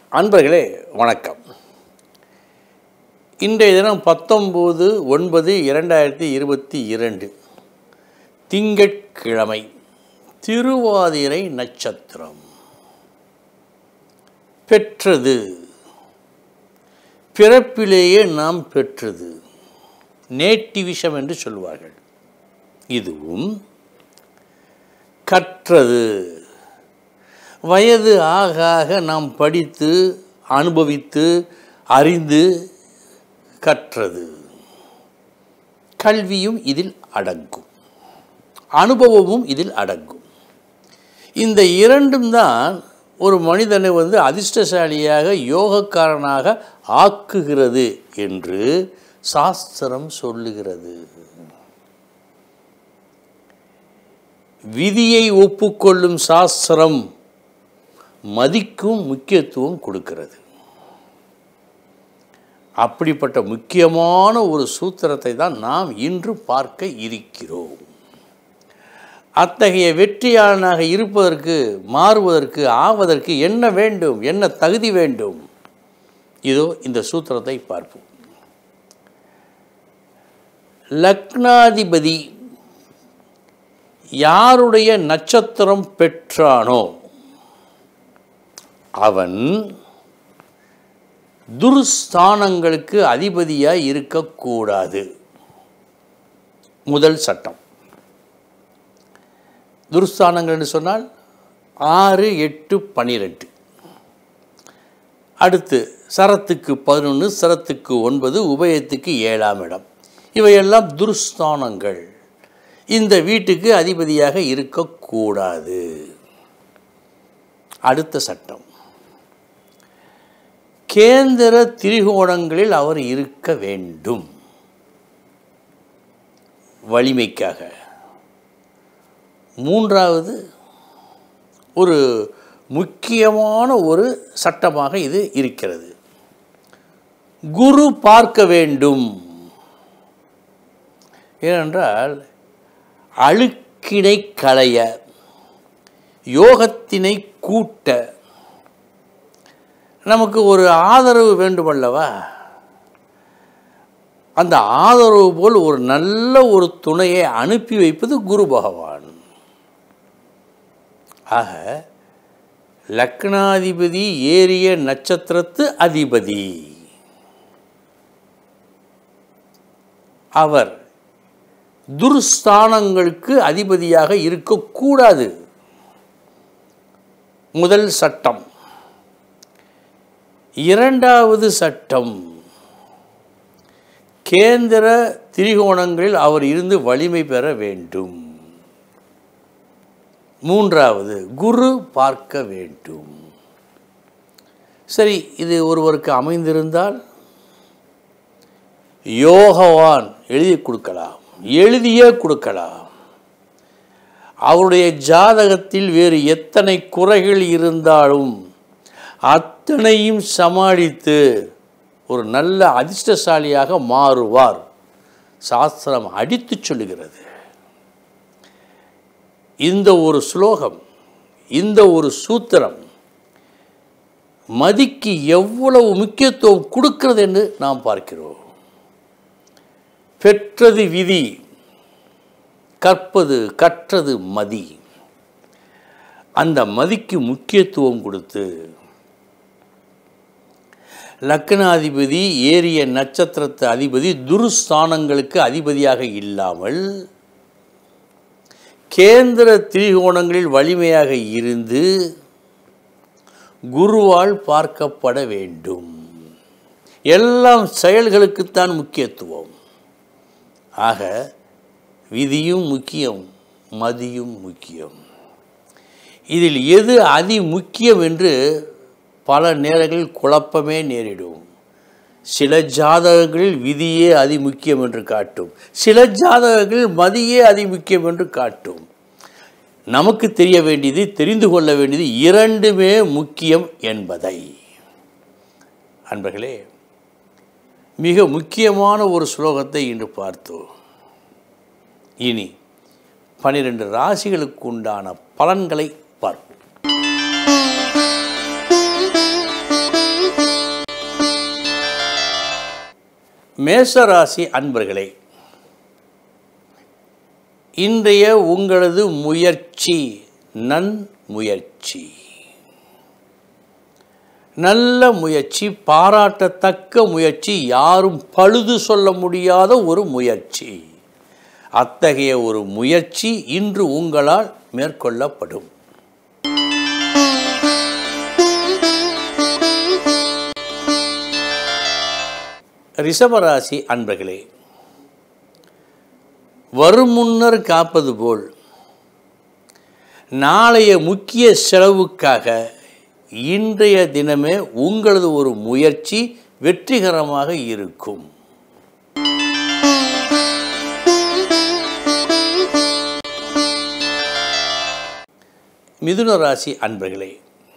அன்பர்களே வணக்கம். இன்றைய தினம் 19/9/2022 திங்கட்கிழமை, திருவாதிரை நட்சத்திரம். பெற்றது, பிறப்பிலேயே நாம் பெற்றது, நேட்டிவிஷம் என்று சொல்வார்கள். இதுவும் கற்றது, வயது ஆக ஆக நாம் படித்து அனுபவித்து அறிந்து கற்றது. கல்வியும் இதில் அடங்கும், அனுபவமும் இதில் அடங்கும். இந்த இரண்டும் தான் ஒரு மனிதனை அதிர்ஷ்டசாலியாக யோகக்காரனாக ஆக்குகிறது என்று சாஸ்திரம் சொல்லுகிறது. விதியை ஒப்புக்கொள்ளும் சாஸ்திரம் மதிக்கும் முக்கியத்துவம் கொடுக்கிறது. அப்படிப்பட்ட முக்கியமான ஒரு சூத்திரத்தை தான் நாம் இன்று பார்க்க இருக்கிறோம். அத்தகைய வெற்றியாளனாக இருப்பதற்கு, மாறுவதற்கு, ஆவதற்கு என்ன வேண்டும், என்ன தகுதி வேண்டும்? இதோ இந்த சூத்திரத்தை பார்ப்போம். லக்னாதிபதி யாருடைய நட்சத்திரம் பெற்றானோ அவன் துர்ஸ்தானங்களுக்கு அதிபதியாய் இருக்கக்கூடாது. முதல் சட்டம். துர்ஸ்தானங்கள் என்று சொன்னால் 6, 8, 12. அடுத்து சரத்துக்கு 11, சரத்துக்கு 9, உபயத்துக்கு 7ஆம் இடம். இவையெல்லாம் துர்ஸ்தானங்கள். இந்த வீட்டுக்கு அதிபதியாக இருக்கக்கூடாது. அடுத்த சட்டம். கேந்திர திரிகோணங்களில் அவர் இருக்க வேண்டும், வலிமைக்காக. மூன்றாவது ஒரு முக்கியமான ஒரு சட்டமாக இது இருக்கிறது. குரு பார்க்க வேண்டும். ஏனென்றால் அழுக்கினை களைய, யோகத்தினை கூட்ட நமக்கு ஒரு ஆதரவு வேண்டுமல்லவா? அந்த ஆதரவு போல் ஒரு நல்ல ஒரு துணையை அனுப்பி வைப்பது குரு பகவான். ஆக லக்னாதிபதி ஏறிய நட்சத்திரத்து அதிபதி அவர் துர்ஸ்தானங்களுக்கு அதிபதியாக இருக்கக்கூடாது. முதல் சட்டம். இரண்டாவது சட்டம், கேந்திர திரிகோணங்களில் அவர் இருந்து வலிமை பெற வேண்டும். மூன்றாவது, குரு பார்க்க வேண்டும். சரி, இது ஒருவருக்கு அமைந்திருந்தால் யோகவான் எழுதி கொடுக்கலாம், எழுதியே கொடுக்கலாம். அவருடைய ஜாதகத்தில் வேறு எத்தனை குறைகள் இருந்தாலும் அத்தனையும் சமாளித்து ஒரு நல்ல அதிர்ஷ்டசாலியாக மாறுவார். சாஸ்திரம் அடித்து சொல்லுகிறது. இந்த ஒரு ஸ்லோகம், இந்த ஒரு சூத்திரம் மதிக்கு எவ்வளவு முக்கியத்துவம் கொடுக்கிறது என்று நாம் பார்க்கிறோம். பெற்றது விதி, கற்பது கற்றது மதி. அந்த மதிக்கு முக்கியத்துவம் கொடுத்து லக்னாதிபதி ஏறிய நட்சத்திரத்து அதிபதி துர்ஸ்தானங்களுக்கு அதிபதியாக இல்லாமல் கேந்திர திரிகோணங்களில் வலிமையாக இருந்து குருவால் பார்க்கப்பட வேண்டும். எல்லாம் செயல்களுக்குத்தான் முக்கியத்துவம். ஆக விதியும் முக்கியம், மதியும் முக்கியம். இதில் எது அதி முக்கியம் என்று பல நேரங்களில் குழப்பமே நேரிடும். சில ஜாதகங்களில் விதியே அதி முக்கியம் என்று காட்டும், சில ஜாதகங்களில் மதியே அதி முக்கியம் என்று காட்டும். நமக்கு தெரிய வேண்டியது, தெரிந்து கொள்ள வேண்டியது இரண்டுமே முக்கியம் என்பதை. அன்பர்களே, மிக முக்கியமான ஒரு ஸ்லோகத்தை இன்று பார்த்தோம். இனி 12 ராசிகளுக்கு உண்டான பலன்களை பார்ப்போம். மேஷராசி அன்பர்களே, இன்றைய உங்களது முயற்சி நன்முயற்சி, நல்ல முயற்சி, பாராட்டத்தக்க முயற்சி, யாரும் பழுது சொல்ல முடியாத ஒரு முயற்சி. அத்தகைய ஒரு முயற்சி இன்று உங்களால் மேற்கொள்ளப்படும். ரிஷபராசி அன்பர்களே, வரும் முன்னர் காப்பது போல் நாளைய முக்கிய செலவுக்காக இன்றைய தினமே உங்களது ஒரு முயற்சி வெற்றிகரமாக இருக்கும். மிதுன ராசி அன்பர்களே,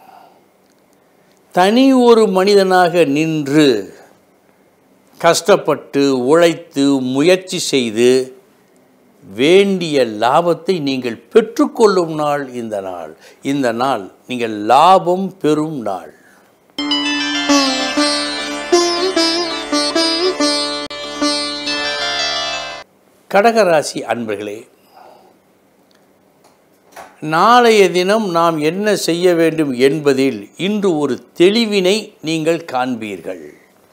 தனி ஒரு மனிதனாக நின்று கஷ்டப்பட்டு உழைத்து முயற்சி செய்து வேண்டிய லாபத்தை நீங்கள் பெற்றுக்கொள்ளும் நாள் இந்த நாள். இந்த நாள் நீங்கள் லாபம் பெறும் நாள். கடகராசி அன்பர்களே, நாளைய தினம் நாம் என்ன செய்ய வேண்டும் என்பதில் இன்று ஒரு தெளிவினை நீங்கள் காண்பீர்கள்.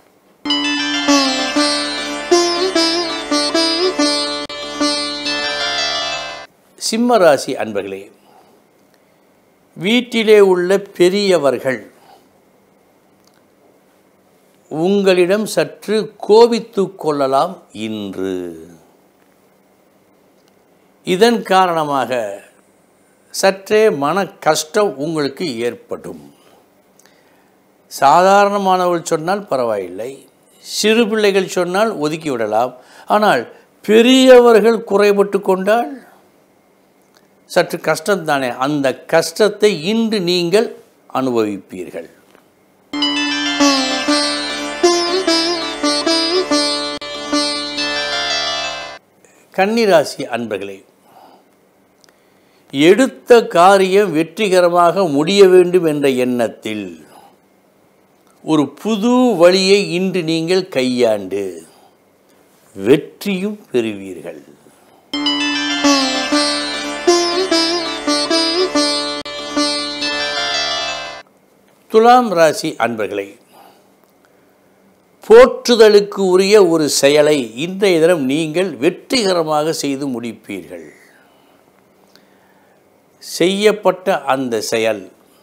சிம்ம ராசி அன்பர்களே, வீட்டிலே உள்ள பெரியவர்கள் உங்களிடம் சற்று கோபித்து கொள்ளலாம் இன்று. இதன் காரணமாக சற்றே மன கஷ்டம் உங்களுக்கு ஏற்படும். சாதாரணமானவர்கள் சொன்னால் பரவாயில்லை, சிறு பிள்ளைகள் சொன்னால் ஒதுக்கிவிடலாம். ஆனால் பெரியவர்கள் குறைபட்டு கொண்டால் சற்று கஷ்டம்தானே. அந்த கஷ்டத்தை இன்று நீங்கள் அனுபவிப்பீர்கள். கன்னிராசி அன்பர்களே, எடுத்த காரியம் வெற்றிகரமாக முடிய வேண்டும் என்ற எண்ணத்தில் ஒரு புது வழியை இன்று நீங்கள் கையாண்டு வெற்றியும் பெறுவீர்கள். துலாம் ராசி அன்பர்களே, போற்றுதலுக்கு உரிய ஒரு செயலை இன்றைய தினம் நீங்கள் வெற்றிகரமாக செய்து முடிப்பீர்கள். செய்யப்பட்ட அந்த செயல்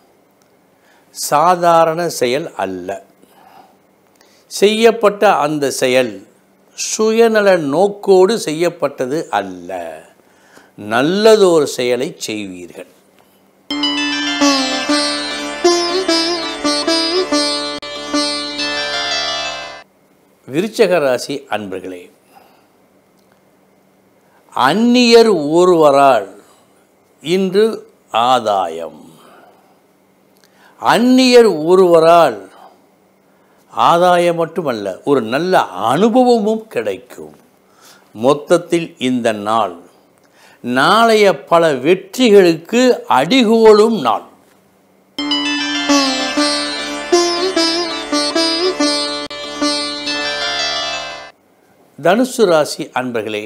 சாதாரண செயல் அல்ல. செய்யப்பட்ட அந்த செயல் சுயநல நோக்கோடு செய்யப்பட்டது அல்ல. நல்லதொரு செயலை செய்வீர்கள். விருச்சிக ராசி அன்பர்களே, அந்நியர் ஒருவரால் இன்று ஆதாயம். அந்நியர் ஒருவரால் ஆதாயம் மட்டுமல்ல, ஒரு நல்ல அனுபவமும் கிடைக்கும். மொத்தத்தில் இந்த நாள் நாளைய பல வெற்றிகளுக்கு அடிகோலும் நாள். தனுசு ராசி அன்பர்களே,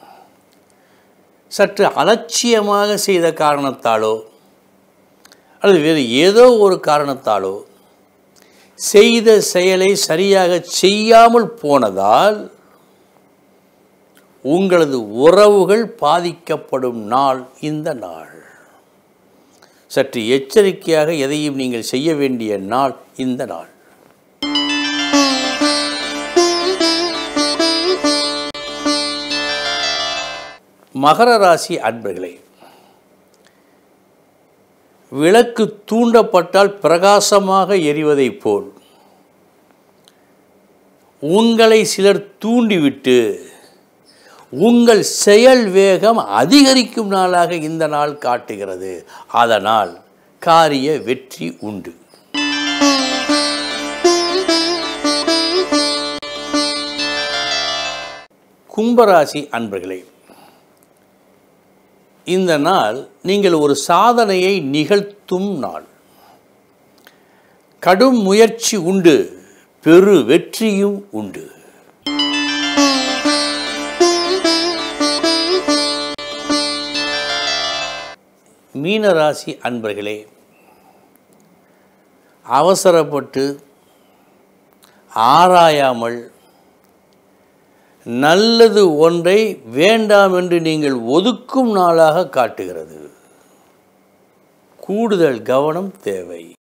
சற்று அலட்சியமாக செய்த காரணத்தாலோ அல்லது வேறு ஏதோ ஒரு காரணத்தாலோ செய்த செயலை சரியாக செய்யாமல் போனதால் உங்களது உறவுகள் பாதிக்கப்படும் நாள் இந்த நாள். சற்று எச்சரிக்கையாக எதையும் நீங்கள் செய்ய வேண்டிய நாள் இந்த நாள். மகர ராசி அன்பர்களே, விளக்கு தூண்டப்பட்டால் பிரகாசமாக எரிவதைப் போல் உங்களை சிலர் தூண்டிவிட்டு உங்கள் செயல் வேகம் அதிகரிக்கும் நாளாக இந்த நாள் காட்டுகிறது. அதனால் காரிய வெற்றி உண்டு. கும்பராசி அன்பர்களே, இந்த நாள் நீங்கள் ஒரு சாதனையை நிகழ்த்தும் நாள். கடும் முயற்சி உண்டு, பெரு வெற்றியும் உண்டு. மீனராசி அன்பர்களே, அவசரப்பட்டு ஆராயாமல் நல்லது ஒன்றை வேண்டாம் என்று நீங்கள் ஒதுக்கும் நாளாக காட்டுகிறது. கூடுதல் கவனம் தேவை.